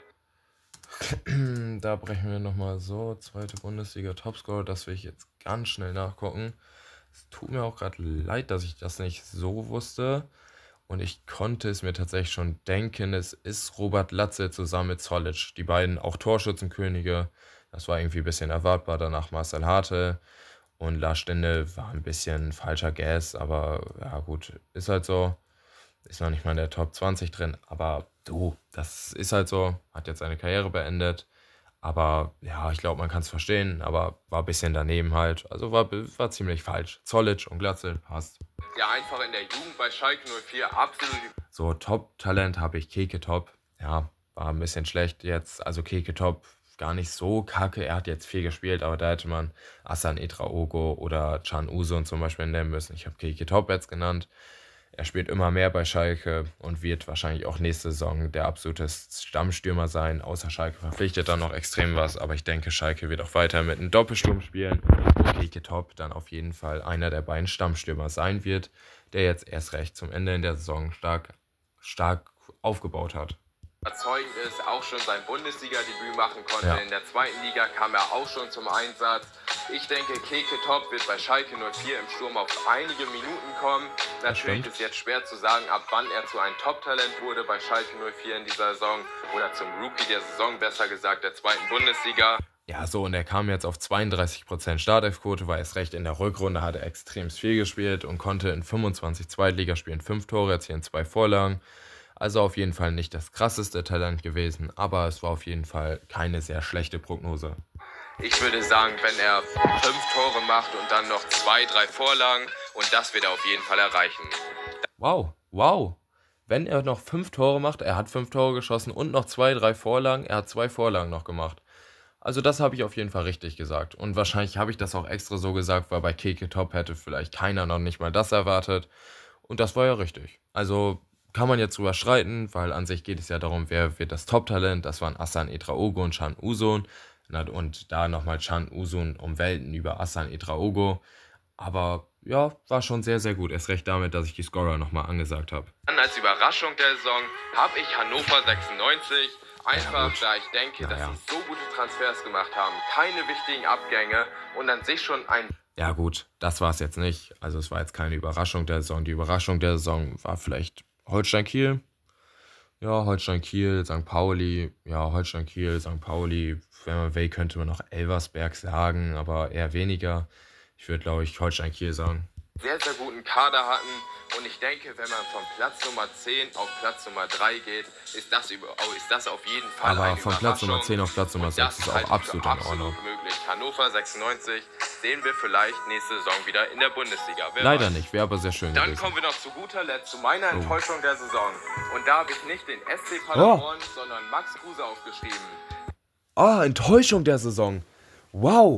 [SPEAKER 1] Da brechen wir nochmal so, zweite Bundesliga Topscorer, das will ich jetzt ganz schnell nachgucken. Es tut mir auch gerade leid, dass ich das nicht so wusste. Und ich konnte es mir tatsächlich schon denken, es ist Robert Latze zusammen mit Zolic. Die beiden auch Torschützenkönige. Das war irgendwie ein bisschen erwartbar. Danach Marcel Hartl. Und Lars Stindl war ein bisschen falscher Guess. Aber ja gut, ist halt so. Ist noch nicht mal in der Top 20 drin. Aber du, das ist halt so. Hat jetzt seine Karriere beendet. Aber ja, ich glaube, man kann es verstehen, aber war ein bisschen daneben halt. Also war ziemlich falsch. Zolic und Glatzel passt.
[SPEAKER 2] Ja, einfach in der Jugend bei Schalke 04 absolut.
[SPEAKER 1] So, Top-Talent habe ich Keke Top. Ja, war ein bisschen schlecht jetzt. Also Keke Top gar nicht so kacke. Er hat jetzt viel gespielt, aber da hätte man Hassan Etraogo oder Can Uzun zum Beispiel nennen müssen. Ich habe Keke Top jetzt genannt. Er spielt immer mehr bei Schalke und wird wahrscheinlich auch nächste Saison der absolute Stammstürmer sein. Außer Schalke verpflichtet dann noch extrem was. Aber ich denke, Schalke wird auch weiter mit einem Doppelsturm spielen. Und Keke Top dann auf jeden Fall einer der beiden Stammstürmer sein wird, der jetzt erst recht zum Ende in der Saison stark aufgebaut hat.
[SPEAKER 2] Überzeugend ist, auch schon sein Bundesliga-Debüt machen konnte.
[SPEAKER 1] Ja.
[SPEAKER 2] In der zweiten Liga kam er auch schon zum Einsatz. Ich denke, Keke Top wird bei Schalke 04 im Sturm auf einige Minuten kommen. Natürlich ist jetzt schwer zu sagen, ab wann er zu einem Top-Talent wurde bei Schalke 04 in dieser Saison. Oder zum Rookie der Saison, besser gesagt, der zweiten Bundesliga.
[SPEAKER 1] Ja, so, und er kam jetzt auf 32% Startelfquote, war erst recht in der Rückrunde, hat er extrem viel gespielt und konnte in 25 Zweitligaspielen 5 Tore erzielen, 2 Vorlagen. Also auf jeden Fall nicht das krasseste Talent gewesen, aber es war auf jeden Fall keine sehr schlechte Prognose.
[SPEAKER 2] Ich würde sagen, wenn er 5 Tore macht und dann noch 2, 3 Vorlagen, und das wird er auf jeden Fall erreichen.
[SPEAKER 1] Wow. Wenn er noch 5 Tore macht, er hat 5 Tore geschossen und noch 2, 3 Vorlagen, er hat 2 Vorlagen noch gemacht. Also das habe ich auf jeden Fall richtig gesagt. Und wahrscheinlich habe ich das auch extra so gesagt, weil bei Keke Top hätte vielleicht keiner noch nicht mal das erwartet. Und das war ja richtig. Also kann man jetzt drüber streiten, weil an sich geht es ja darum, wer wird das Top-Talent. Das waren Asan Etraogo und Can Uzun. Und da nochmal Can Uzun um Welten über Asan Etraogo. Aber ja, war schon sehr, sehr gut. Erst recht damit, dass ich die Scorer nochmal angesagt habe.
[SPEAKER 2] Dann als Überraschung der Saison habe ich Hannover 96. Einfach,
[SPEAKER 1] gut.
[SPEAKER 2] da ich denke, dass
[SPEAKER 1] Ja.
[SPEAKER 2] sie so gute Transfers gemacht haben, keine wichtigen Abgänge und an sich schon ein
[SPEAKER 1] Ja gut, das war es jetzt nicht. Also es war jetzt keine Überraschung der Saison. Die Überraschung der Saison war vielleicht Holstein Kiel. Ja, Holstein Kiel, St. Pauli. Ja, Holstein Kiel, St. Pauli. Wenn man will, könnte man noch Elversberg sagen, aber eher weniger. Ich würde, glaube ich, Holstein Kiel sagen.
[SPEAKER 2] sehr, sehr guten Kader hatten. Und ich denke, wenn man von Platz Nummer 10 auf Platz Nummer 3 geht, ist das auf jeden Fall
[SPEAKER 1] Aber
[SPEAKER 2] eine
[SPEAKER 1] von Platz Nummer
[SPEAKER 2] Überraschung.
[SPEAKER 1] 10 auf Platz Nummer
[SPEAKER 2] Und
[SPEAKER 1] 6
[SPEAKER 2] das
[SPEAKER 1] ist auch
[SPEAKER 2] halte ich für
[SPEAKER 1] absolut in Ordnung.
[SPEAKER 2] absolut möglich. Hannover 96 sehen wir vielleicht nächste Saison wieder in der Bundesliga. Wer
[SPEAKER 1] Leider
[SPEAKER 2] weiß.
[SPEAKER 1] nicht, wäre aber sehr schön
[SPEAKER 2] Dann
[SPEAKER 1] gewesen.
[SPEAKER 2] kommen wir noch zu guter Letzt zu meiner
[SPEAKER 1] Oh.
[SPEAKER 2] Enttäuschung der Saison. Und da habe ich nicht den SC Paderborn, sondern Max Kruse aufgeschrieben.
[SPEAKER 1] Ah, Enttäuschung der Saison. Wow.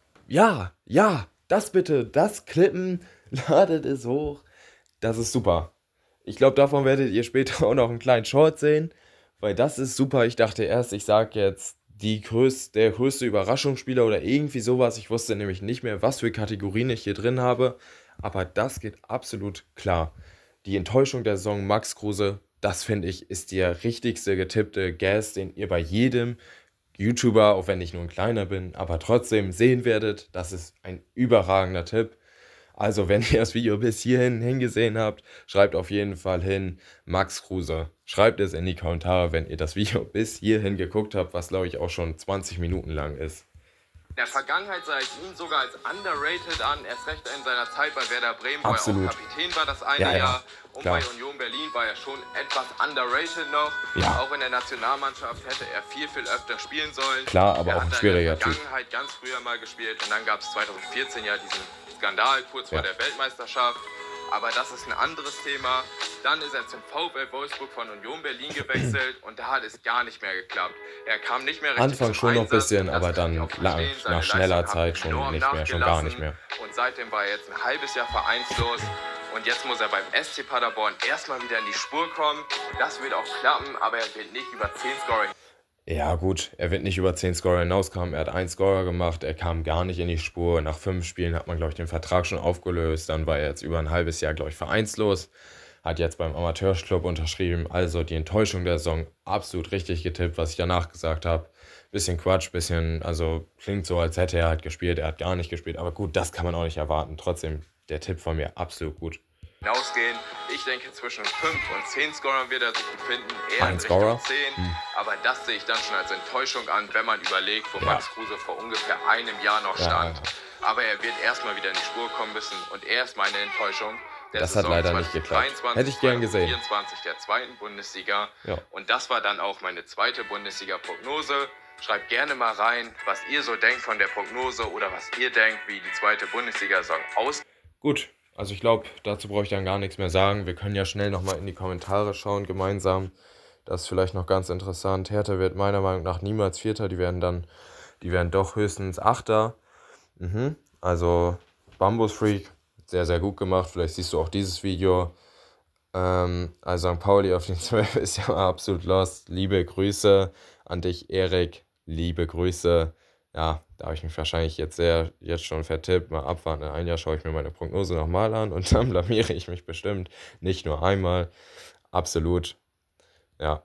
[SPEAKER 1] Ja, das bitte, das Klippen, ladet es hoch. Das ist super. Ich glaube, davon werdet ihr später auch noch einen kleinen Short sehen, weil das ist super. Ich dachte erst, ich sage jetzt der größte Überraschungsspieler oder irgendwie sowas. Ich wusste nämlich nicht mehr, was für Kategorien ich hier drin habe, aber das geht absolut klar. Die Enttäuschung der Saison Max Kruse, das finde ich, ist der richtigste getippte Guess, den ihr bei jedem YouTuber, auch wenn ich nur ein kleiner bin, aber trotzdem sehen werdet. Das ist ein überragender Tipp. Also, wenn ihr das Video bis hierhin hingesehen habt, schreibt auf jeden Fall hin Max Kruse. Schreibt es in die Kommentare, wenn ihr das Video bis hierhin geguckt habt, was glaube ich auch schon 20 Minuten lang ist.
[SPEAKER 2] In der Vergangenheit sah ich ihn sogar als underrated an, erst recht in seiner Zeit bei Werder Bremen, wo er
[SPEAKER 1] Absolut.
[SPEAKER 2] auch Kapitän war das eine
[SPEAKER 1] Ja,
[SPEAKER 2] Jahr. Und
[SPEAKER 1] klar.
[SPEAKER 2] bei Union Berlin war er schon etwas underrated noch.
[SPEAKER 1] Ja.
[SPEAKER 2] Auch in der Nationalmannschaft hätte er viel, viel öfter spielen sollen.
[SPEAKER 1] Klar, aber
[SPEAKER 2] er
[SPEAKER 1] auch
[SPEAKER 2] hat
[SPEAKER 1] ein
[SPEAKER 2] da
[SPEAKER 1] schwieriger
[SPEAKER 2] in der
[SPEAKER 1] Typ.
[SPEAKER 2] Vergangenheit ganz früher mal gespielt und dann gab es 2014 ja diesen Skandal kurz vor
[SPEAKER 1] Ja.
[SPEAKER 2] der Weltmeisterschaft. Aber das ist ein anderes Thema. Dann ist er zum VfL Wolfsburg von Union Berlin gewechselt und da hat es gar nicht mehr geklappt. Er kam nicht mehr richtig
[SPEAKER 1] Anfang
[SPEAKER 2] zum
[SPEAKER 1] schon noch ein
[SPEAKER 2] Einsatz,
[SPEAKER 1] bisschen,
[SPEAKER 2] das
[SPEAKER 1] aber
[SPEAKER 2] kann
[SPEAKER 1] dann
[SPEAKER 2] ich auch verstehen. Seine
[SPEAKER 1] nach schneller
[SPEAKER 2] Leistungen haben
[SPEAKER 1] Zeit schon
[SPEAKER 2] enorm
[SPEAKER 1] nicht mehr, schon gar nicht mehr.
[SPEAKER 2] und seitdem war er jetzt ein halbes Jahr vereinslos. Und jetzt muss er beim SC Paderborn erstmal wieder in die Spur kommen. Das wird auch klappen, aber er wird nicht über 10 Scorer.
[SPEAKER 1] Ja gut, er wird nicht über 10 Scorer hinauskommen. Er hat 1 Scorer gemacht, er kam gar nicht in die Spur. Nach 5 Spielen hat man, glaube ich, den Vertrag schon aufgelöst. Dann war er jetzt über ein halbes Jahr, glaube ich, vereinslos. Hat jetzt beim Amateursclub unterschrieben. Also die Enttäuschung der Saison absolut richtig getippt, was ich danach gesagt habe. Bisschen Quatsch, also klingt so, als hätte er halt gespielt. Er hat gar nicht gespielt. Aber gut, das kann man auch nicht erwarten. Trotzdem, der Tipp von mir absolut gut.
[SPEAKER 2] Hinausgehen. Ich denke, zwischen 5 und 10 Scorern wird er sich befinden. Eher
[SPEAKER 1] Ein
[SPEAKER 2] in Richtung
[SPEAKER 1] Scorer?
[SPEAKER 2] 10. Aber das sehe ich dann schon als Enttäuschung an, wenn man überlegt, wo
[SPEAKER 1] Ja.
[SPEAKER 2] Max Kruse vor ungefähr einem Jahr noch
[SPEAKER 1] Ja.
[SPEAKER 2] stand. Aber er wird erstmal wieder in die Spur kommen müssen. Und er ist meine Enttäuschung. Der
[SPEAKER 1] Das hat
[SPEAKER 2] Saison
[SPEAKER 1] leider nicht geklappt.
[SPEAKER 2] 2023,
[SPEAKER 1] Hätte ich gern gesehen.
[SPEAKER 2] 2024 der zweiten Bundesliga.
[SPEAKER 1] Ja.
[SPEAKER 2] Und das war dann auch meine zweite Bundesliga-Prognose. Schreibt gerne mal rein, was ihr so denkt von der Prognose oder was ihr denkt, wie die zweite Bundesliga-Saison aus.
[SPEAKER 1] Gut, also ich glaube, dazu brauche ich dann gar nichts mehr sagen. Wir können ja schnell nochmal in die Kommentare schauen gemeinsam. Das ist vielleicht noch ganz interessant. Hertha wird meiner Meinung nach niemals Vierter. Die werden doch höchstens Achter. Also Bambus Freak, sehr, sehr gut gemacht. Vielleicht siehst du auch dieses Video. Also St. Pauli auf den 12 ist ja absolut lost. Liebe Grüße an dich, Erik. Liebe Grüße. Ja, da habe ich mich wahrscheinlich jetzt schon vertippt. Mal abwarten. In einem Jahr schaue ich mir meine Prognose nochmal an und dann blamiere ich mich bestimmt. Nicht nur einmal. Absolut. Ja.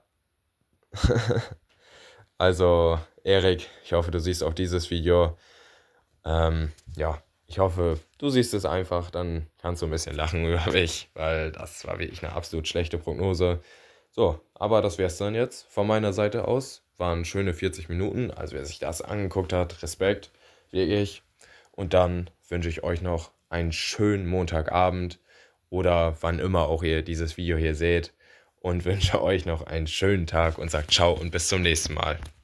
[SPEAKER 1] Also, Erik, ich hoffe, du siehst auch dieses Video. Ja, ich hoffe, du siehst es einfach, dann kannst du ein bisschen lachen über mich, weil das war wirklich eine absolut schlechte Prognose. So, aber das wär's dann jetzt von meiner Seite aus. Waren schöne 40 Minuten, also wer sich das angeguckt hat, Respekt, wirklich. Und dann wünsche ich euch noch einen schönen Montagabend oder wann immer auch ihr dieses Video hier seht und wünsche euch noch einen schönen Tag und sagt ciao und bis zum nächsten Mal.